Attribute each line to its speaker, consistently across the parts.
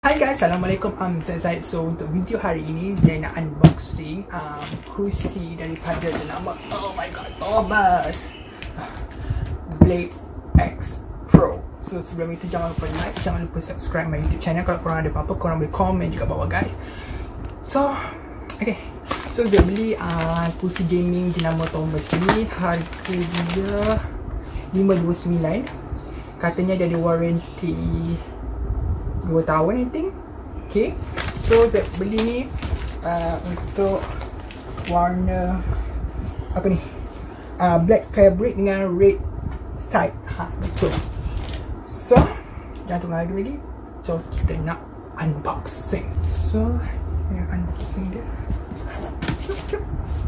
Speaker 1: Hai guys, Assalamualaikum, Zedzaid. So untuk video hari ini saya nak unboxing kursi daripada nama, oh my god, Tomaz Blade X Pro. So sebelum itu jangan lupa like, jangan lupa subscribe my YouTube channel. Kalau korang ada apa-apa korang boleh komen juga bawah guys. So okay, so saya beli kursi gaming jenama Tomaz ni. Harga dia 529. Katanya dia ada warranty 2 tahun I think. Okay, so saya beli ni untuk warna apa ni, black fabric dengan red side. Betul. So jangan tunggu lagi. So kita nak unboxing. So ini unboxing dia. Jom.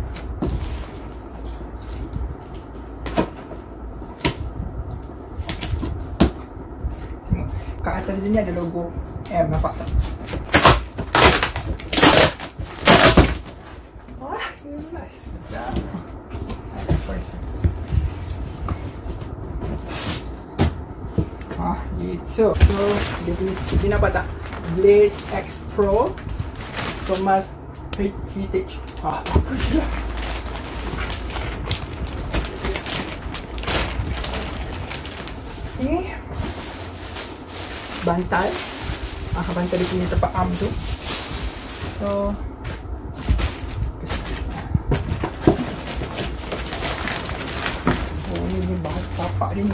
Speaker 1: Kat atas sini ada logo M, nampak tak? Wah, jelas. Gitu. So, dia tulis sini, nampak tak? Blade X Pro Tomaz Heritage. Bagus je lah. Ni bantal, bantal dia punya tempat arm tu. So ni bahan tapak dia ni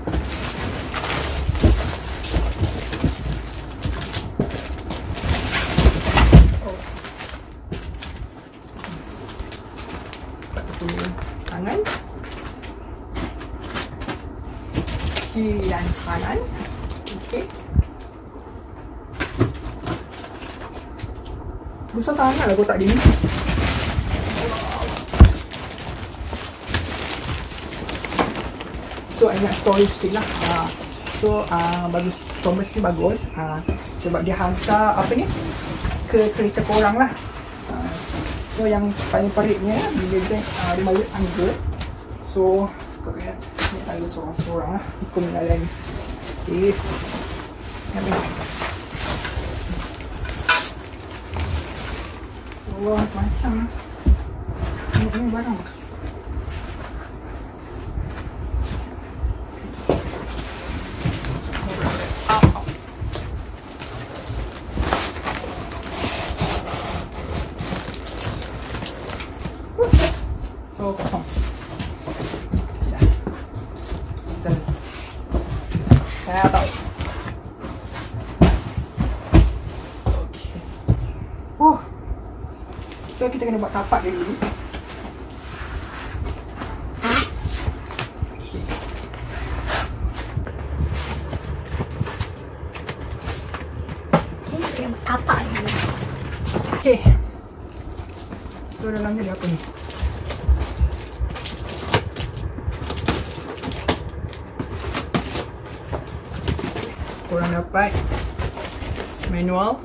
Speaker 1: tangan kiri dan kanan. Okay. Besar sangat lah kotak dia ni. So I nak story sikit lah. So bagus, Tomaz ni bagus sebab dia hantar apa ni ke kereta korang lah. So yang paling peritnya bila dia remote angga. So kau lihat ni ada seorang-seorang lah ikut mengalan ni. Okay. Wah, macam ini barang. So kosong. Saya tahu. Okay. So kita kena buat tapak dia dulu. Okay.
Speaker 2: Kita kena buat tapak dulu.
Speaker 1: Okay. So dalamnya ada apa ni? Korang dapat manual.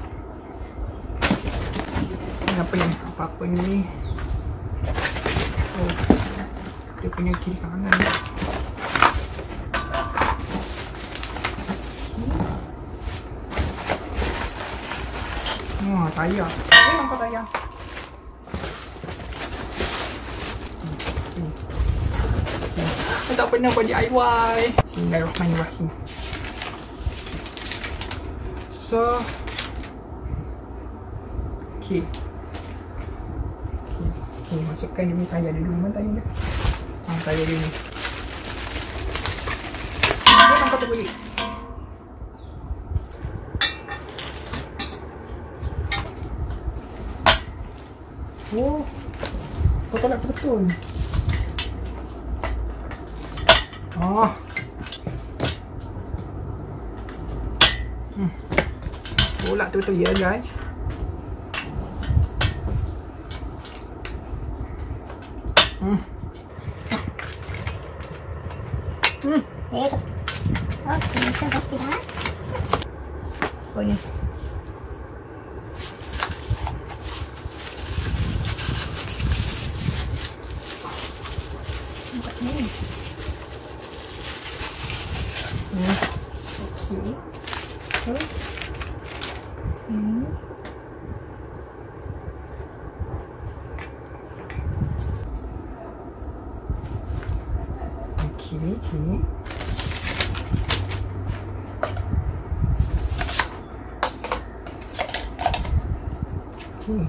Speaker 1: Apa ni? Apa-apa ni? Oh, dia punya kiri kanan. Tayar. Nampak tayar. Saya tak pernah buat DIY. Bismillahirrahmanirrahim. So okay. Masukkan dia punya tayar dia dulu. Mana tayar dia? Tayar dia ni. Dia nampak terbalik. Oh, kau tolak betul. Tolak betul ya guys.
Speaker 2: Itu. Okey, saya pasti dah. Boleh. Buat ni. Okey.
Speaker 1: Okay, okay. Okay.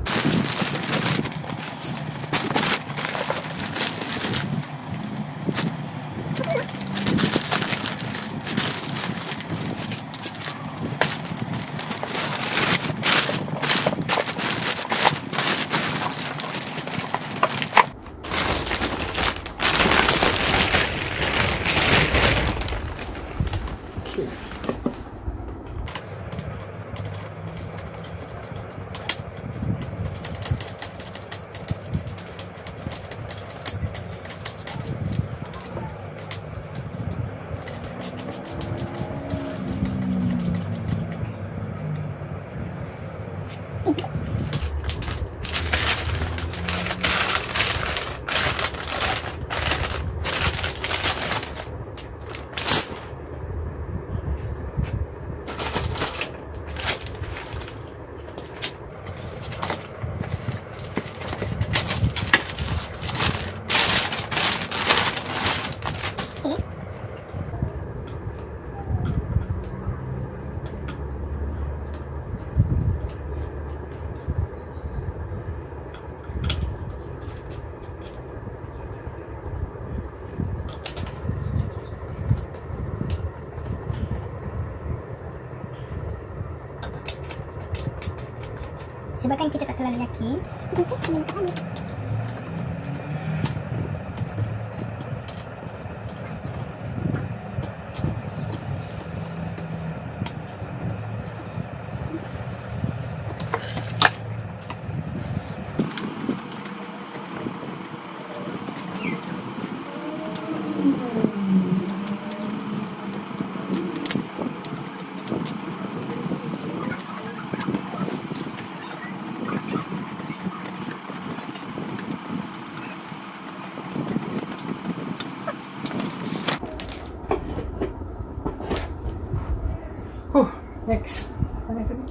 Speaker 2: Sebabkan kita tak terlalu yakin, kita kena ambil.
Speaker 1: Next. Mana tadi?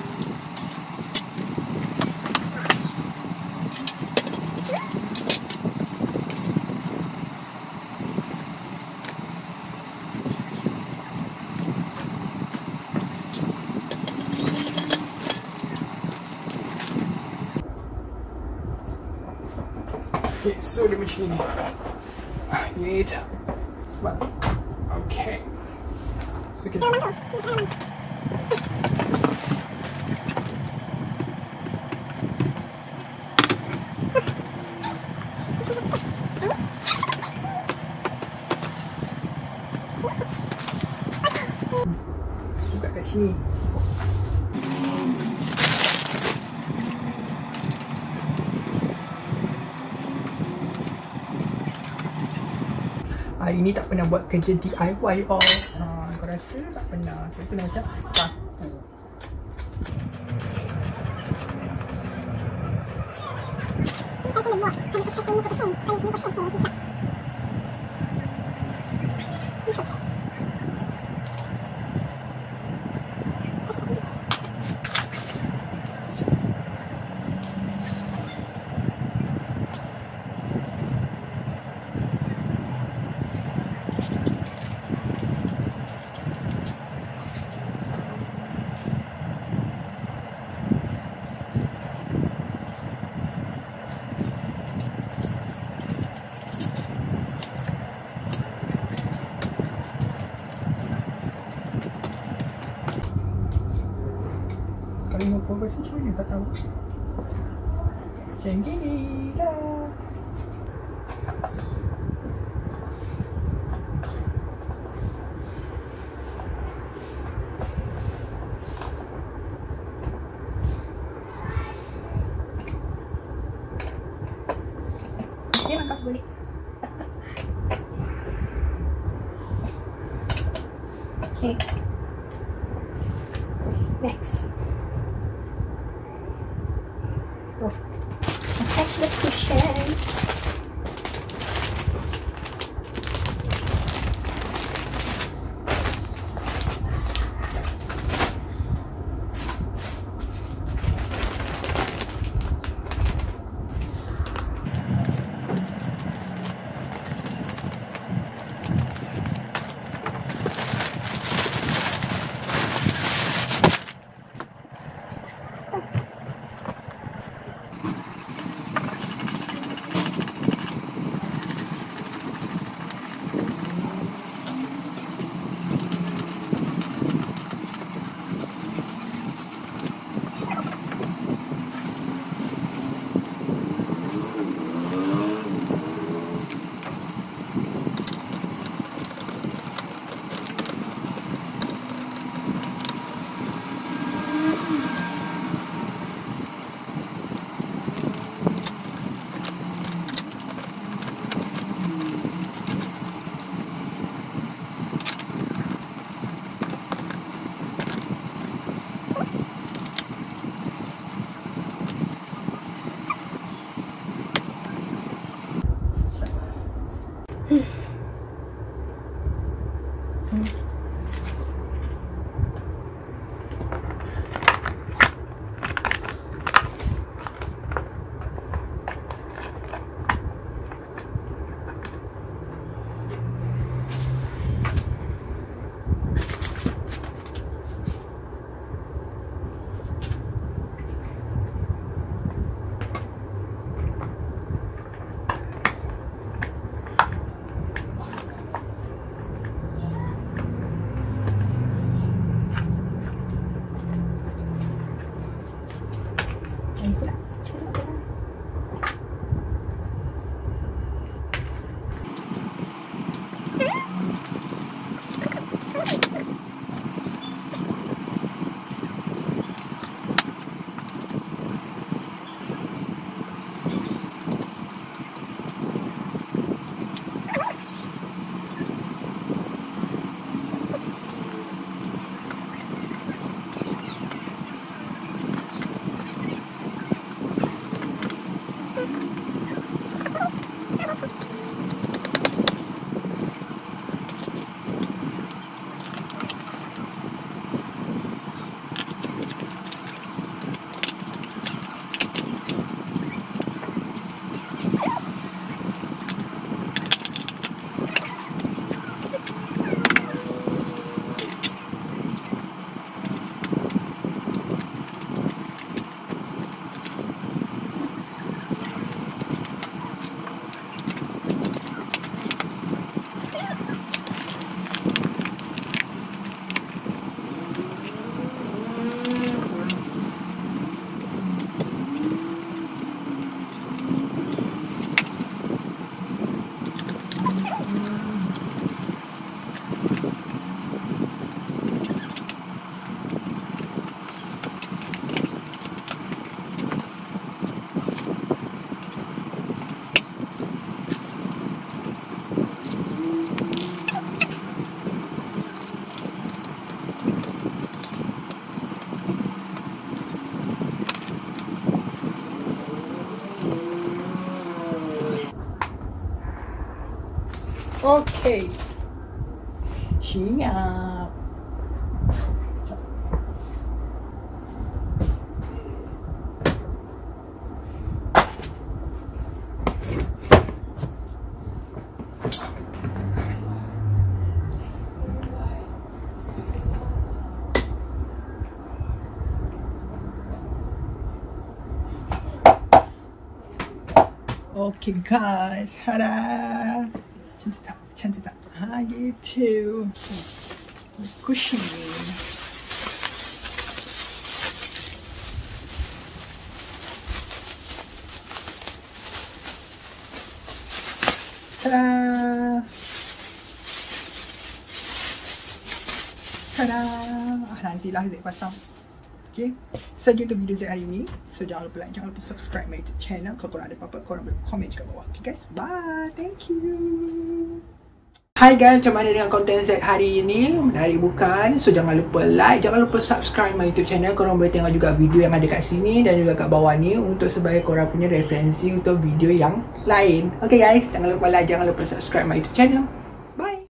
Speaker 1: Okay, so the machine. Wait. Well, okay. So we can. Buka kat sini. Hari ni tak pernah buat kerja DIY all. Kau rasa tak pernah. Sebab tu macam kaku. Kalau mau progress macam mana tak tahu. Macam gini lah.
Speaker 2: Dia nampak boleh. Okay. Next. Oh. Attach the cushion.
Speaker 1: Okay. Siap. Okay guys, tada! Cantik tak? Ha, gitu. Cushion. Tada! Tada! Nantilah Zed pasang. Okay, saja untuk video Zed hari ini. So jangan lupa like, jangan lupa subscribe my YouTube channel. Kalau korang ada apa-apa, korang boleh komen kat bawah. Okay guys, bye, thank you. Hai guys, macam mana dengan konten Zed hari ini? Menarik bukan? So jangan lupa like, jangan lupa subscribe my YouTube channel. Korang boleh tengok juga video yang ada kat sini dan juga kat bawah ni untuk sebagai korang punya referensi untuk video yang lain. Okay guys, jangan lupa like, jangan lupa subscribe my YouTube channel.